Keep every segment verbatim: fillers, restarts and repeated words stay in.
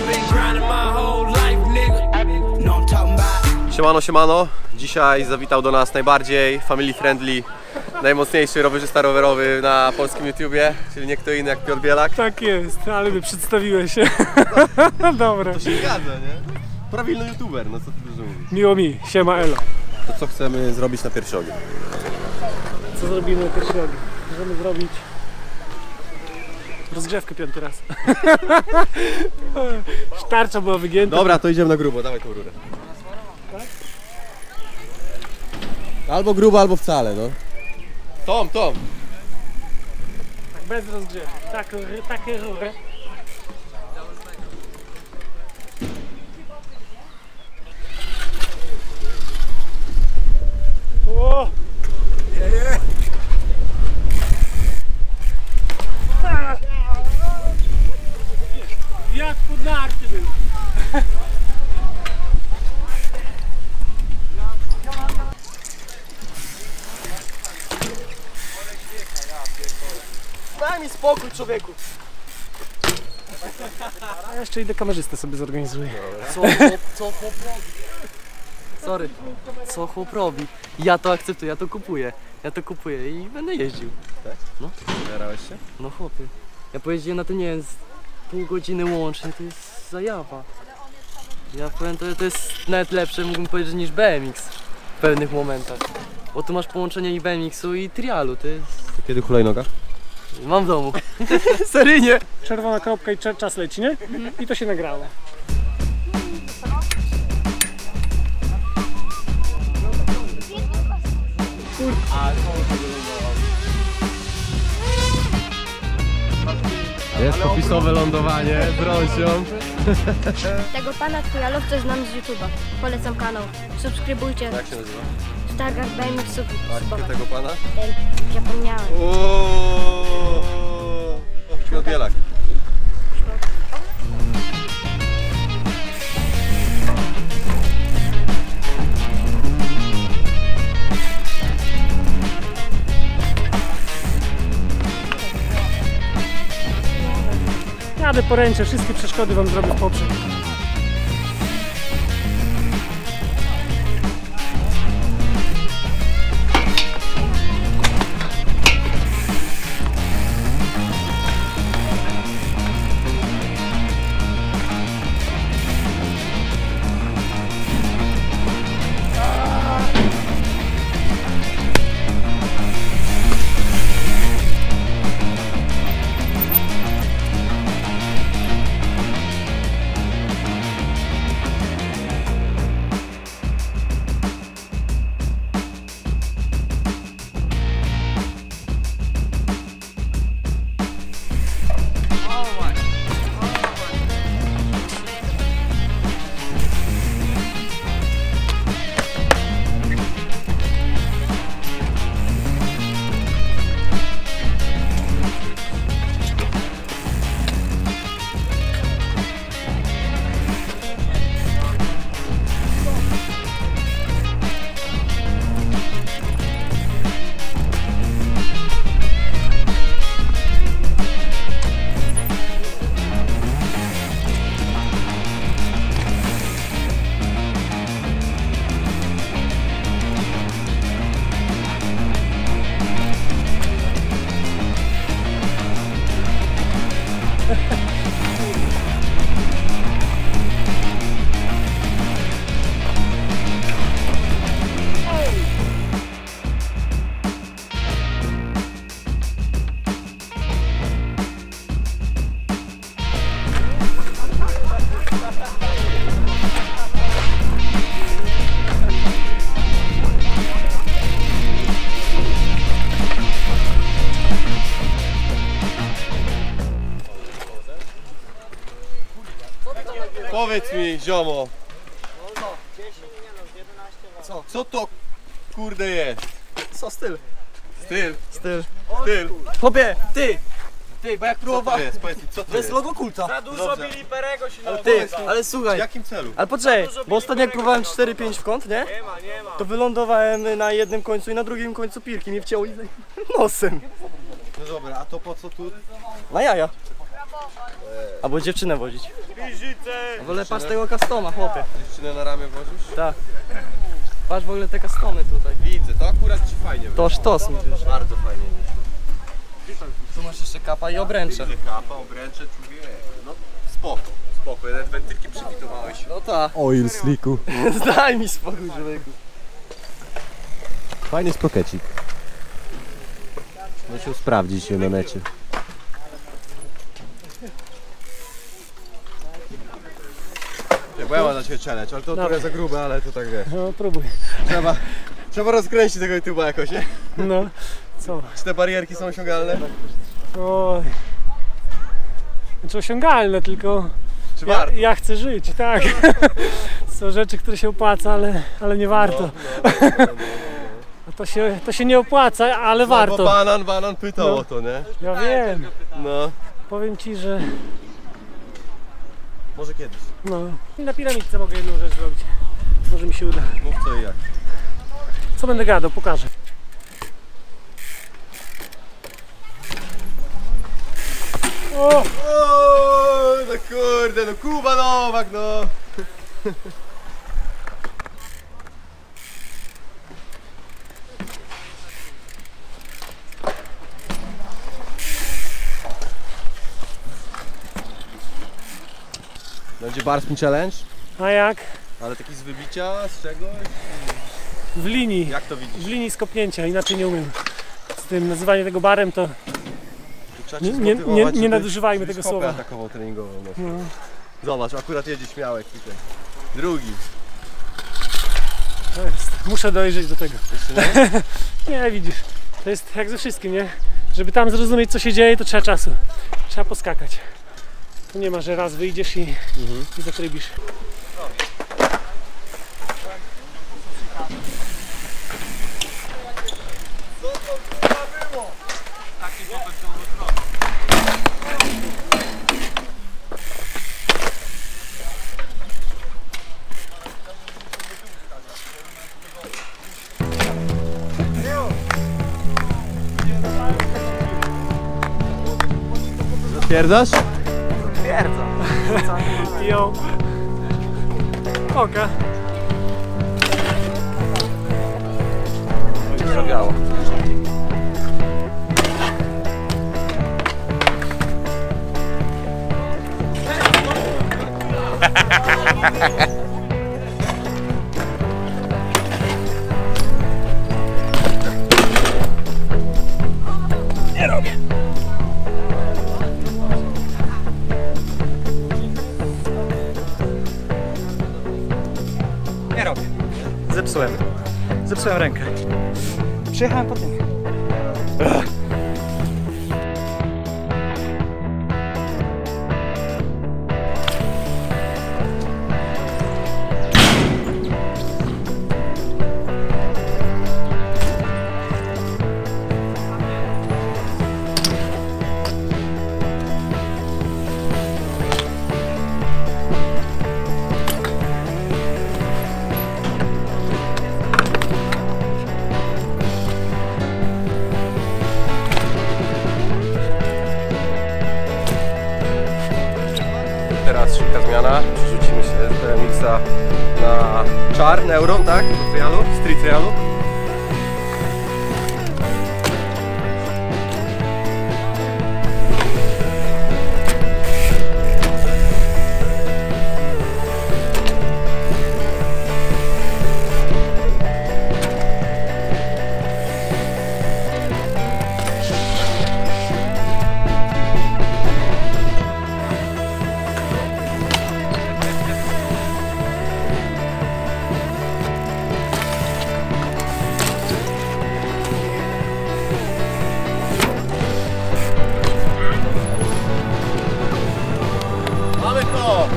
Siemano, siemano. Dzisiaj zawitał do nas najbardziej family friendly, najmocniejszy rowerzysta rowerowy na polskim YouTubie, czyli nie kto inny jak Piotr Bielak. Tak jest, ale my przedstawiłeś się. Dobra. To się zgadza, nie? Prawilny youtuber, no co ty dużo mówisz. Miło mi, siema elo. To co chcemy zrobić na piersiogi? Co zrobimy na piersiogi? Możemy zrobić rozgrzewkę piąty raz. Tarcza była wygięta. Dobra, to idziemy na grubo, dawaj tą rurę. Tak? Albo grubo, albo wcale, no. Tom, Tom! Tak, bez rozgrzewki. Tak, takie rury. O! Jak pod narty był. Daj mi spokój, człowieku. A jeszcze idę kamerzystę sobie zorganizuję. Co chłop, co chłop robi? Sorry. Co chłop robi? Ja to akceptuję, ja to kupuję. Ja to kupuję i będę jeździł. Tak? No. Jarałeś się? No chłopie. Ja pojeździłem na to, nie wiem, z pół godziny łącznie, to jest zajawa. Ja powiem, to, to jest nawet lepsze, mógłbym powiedzieć, niż B M X w pewnych momentach. Bo tu masz połączenie i B M X-u i trialu, to jest... To kiedy hulajnoga? Mam w domu. Seryjnie. Czerwona kropka i czas leci, nie? I to się nagrało. Jest popisowe lądowanie, brązią. Tego pana trialowca znam z YouTube'a. Polecam kanał. Subskrybujcie. Jak się nazywa? W targach B M X sub. A tego pana? Ten. Zapomniałem. Oooo! Piotr Bielak. Jadę poręczę, wszystkie przeszkody wam zrobię w poprzek. Powiedz mi, ziomo. Co? Co to kurde jest? Co styl? Styl. Styl. Styl. Chłopie, ty! Ty, bo jak Co to próbowałem... jest? Powiedz mi, co to To jest jest? logo kulta. Za dużo Dobrze. Biliperego się Ale na ty, ale W słuchaj. jakim celu? Ale poczekaj, bo ostatnio jak próbowałem cztery pięć w kąt, nie? Nie ma, nie ma. To wylądowałem na jednym końcu i na drugim końcu pirki mnie wcięło i nosem. No dobra, a to po co tu? Na jaja. Albo dziewczynę wozić. Wolę patrz tego customa, chłopie. Dziewczynę na ramię wozisz? Tak. Patrz w ogóle te customy tutaj. Widzę, to akurat ci fajnie wyszło. To sztos mi wyszło. Bardzo fajnie wyszło. Tu masz jeszcze kapa i obręcze. Kapa, obręcze, człowiek. No spoko, spoko. Nawet wentylki przywitowałeś. No tak. Oil slicku. Zdaj mi spokój, człowieku. Fajny sprokecik. Musiał sprawdzić się na necie. Nie, bo ja mam dla Ciebie challenge, ale to trochę za grube, ale to tak wiesz. No próbuj. Trzeba, trzeba rozkręcić tego YouTube'a jakoś, nie? No, co? Czy te barierki są osiągalne? Oj. Znaczy osiągalne, tylko Czy ja, warto? ja chcę żyć, tak. Są rzeczy, które się opłaca, ale, ale nie warto. No, no, no, no, no, no. No to, się, to się nie opłaca, ale No, bo warto. banan, banan pytał No. o to, nie? Ja wiem. No, Powiem ci, że może kiedyś. no, na piramidce mogę jedną rzecz zrobić. Może mi się uda. Mów co i jak. Co będę gadał? Pokażę. O! O, no kurde, no Kuba Nowak, no! Będzie Barspin Challenge, A jak? ale taki z wybicia, z czegoś? W linii. Jak to widzisz? W linii z kopnięcia, inaczej nie umiem. Z tym nazywanie tego barem to Trzeba cię Nie- nie- zmotywować, nie- nie żebyś- nadużywajmy żebyś tego hopę słowa. atakował treningową. No. no, Zobacz, akurat jedzie śmiałek tutaj. Drugi. to jest. Muszę dojrzeć do tego. Jeszcze nie? Nie, widzisz. To jest jak ze wszystkim, nie? Żeby tam zrozumieć, co się dzieje, to trzeba czasu. Trzeba poskakać. To nie ma, że raz wyjdziesz i, Mhm. i zatrybisz. Zatwierdzasz? Jo. Oka. Zrobiało. Nie robię. Zepsułem. Zepsułem rękę. Przyjechałem po tym. Teraz szybka zmiana. Przerzucimy się z B M X-a na czar, neuron, tak? Do trialu, street trialu. Mamy to!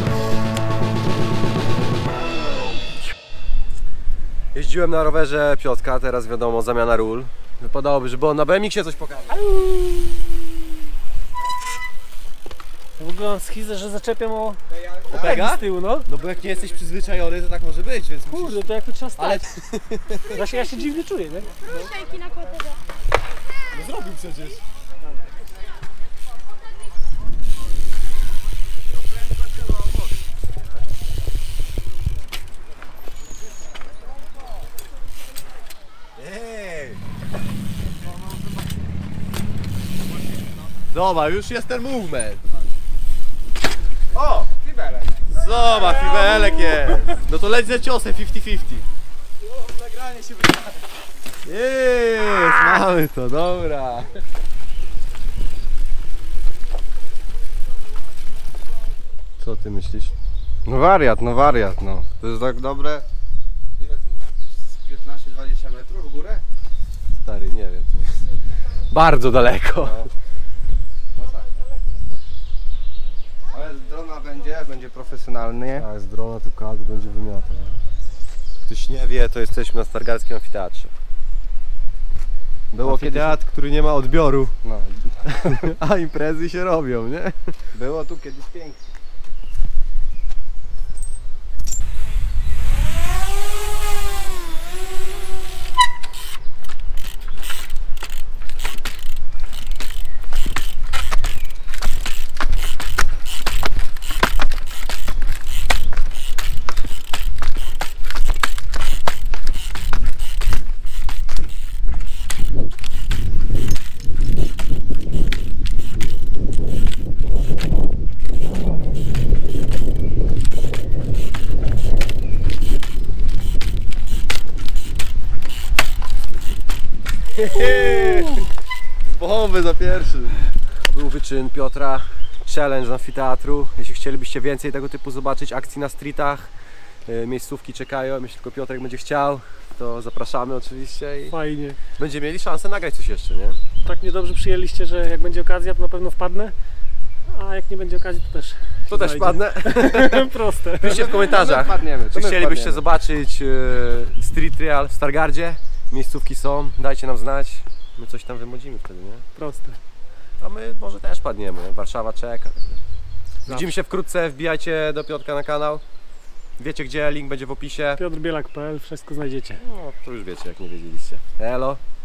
Jeździłem na rowerze Piotrka, teraz wiadomo, zamiana ról. Wypadałoby, żeby on na B M X-ie coś pokazał. W ogóle mam schizę, że zaczepiam o Pega? z tyłu, no. No bo jak nie jesteś przyzwyczajony, to tak może być, więc musisz... Kurde, to jak to trzeba Ale stać. Ja się, ja się dziwnie czuję, nie? no zrobił przecież. Dobra, już jest ten movement. O! Fibelek. Zobacz, fibelek jest. No to leć ze ciosem pięćdziesiąt pięćdziesiąt. Nagranie się wydaje. Jest, mamy to, dobra. Co ty myślisz? No wariat, no wariat, no. To jest tak dobre. Ile to może być? Z piętnaście dwadzieścia metrów w górę? Stary, nie wiem. Bardzo daleko. Ale z drona będzie, będzie profesjonalny. Tak, z drona tu kadr będzie wymiatał. Ktoś nie wie, to jesteśmy na Stargardzkim Amfiteatrze. Było kiedyś teatr, który nie ma odbioru, No. a imprezy się robią, nie? Było tu kiedyś pięknie. Bomby za pierwszy. To był wyczyn Piotra, challenge amfiteatru. Jeśli chcielibyście więcej tego typu zobaczyć akcji na streetach, yy, miejscówki czekają, jeśli tylko Piotrek będzie chciał, to zapraszamy oczywiście i Fajnie. będziemy mieli szansę nagrać coś jeszcze, nie? Tak mnie dobrze przyjęliście, że jak będzie okazja, to na pewno wpadnę. A jak nie będzie okazji, to też. To też znajdzie. padnę. Proste. Piszcie w komentarzach, Wpadniemy, to czy my chcielibyście wpadniemy. zobaczyć yy, street trial w Stargardzie. Miejscówki są, dajcie nam znać. My coś tam wymodzimy wtedy, nie? Proste. A my może też padniemy, nie? Warszawa czeka. Widzimy się wkrótce, wbijajcie do Piotrka na kanał. Wiecie gdzie, link będzie w opisie. Piotr Bielak kropka p l, wszystko znajdziecie. No, to już wiecie jak nie wiedzieliście. Elo.